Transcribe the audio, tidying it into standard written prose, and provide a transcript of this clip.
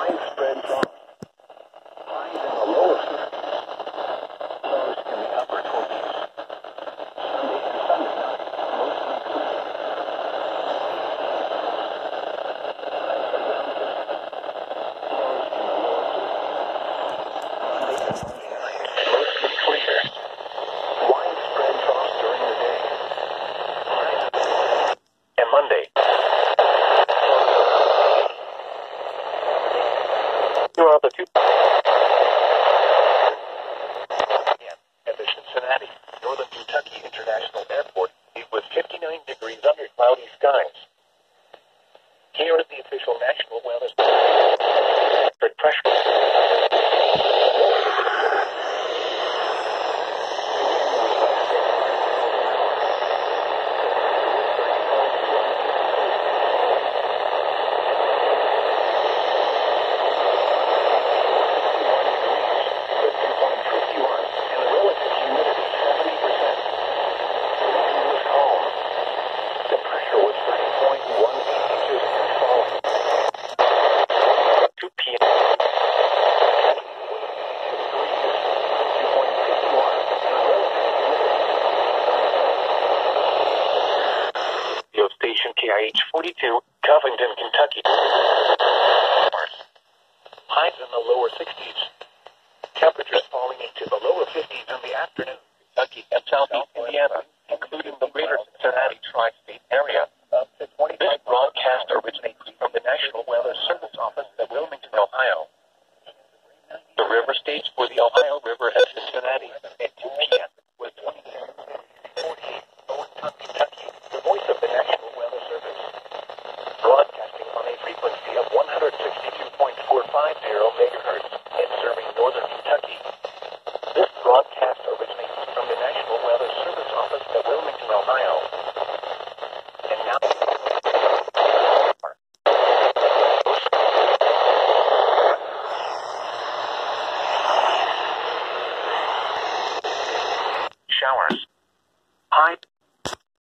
Widespread frost. Highs in the lower 50s. Lows in the upper 20s. Sunday and Sunday night, mostly clear. Highs around 50. Lows in the lower 50s. Monday and Monday night, mostly clear. Widespread frost during the day. And Monday. Here are the two. At the Cincinnati, Northern Kentucky International Airport, it was 59 degrees under cloudy skies. Here is the official national weather pressure. KIH-42, Covington, Kentucky. Highs in the lower 60s. Temperatures falling into the lower 50s in the afternoon. Kentucky and southeast Indiana, including the greater Cincinnati tri-state area. This broadcast originates from the National Weather Service office at Wilmington, Ohio. The river stage for the Ohio River at Cincinnati at 2 p.m. was 27:40 Kentucky, the voice of the National Weather Service, broadcasting on a frequency of 162.450 megahertz and serving northern Kentucky. This broadcast originates from the National Weather Service office at Wilmington, Ohio. And now, showers. High